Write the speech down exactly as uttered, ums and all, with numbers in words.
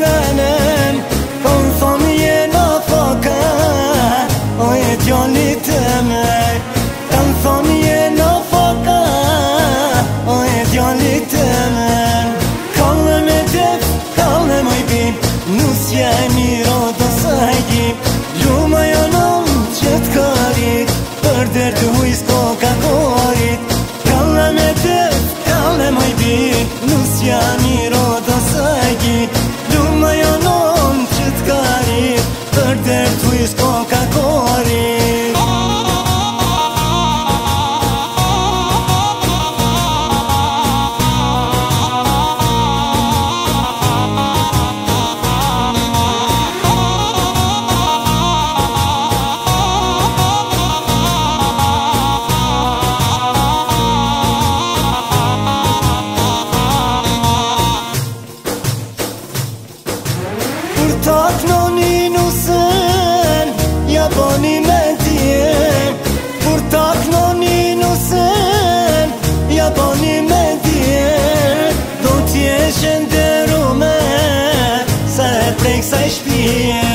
senem kon thon je në foka o e djallit teme kan thon je në foka o e djallit teme kalle me def kalle moj bim nusja e miro do sajgjim luma jonom që t'karit për der të huj s'ko ka korit kalle me def kalle moj bim nusja miro do sajgjim luma jonom që t'karit për der të huj s'ko ka korit ta knoni nusën, ja boni me dje kur ta knoni nusën, ja boni me dje do t'jesh nderume sa e prek sa i shpije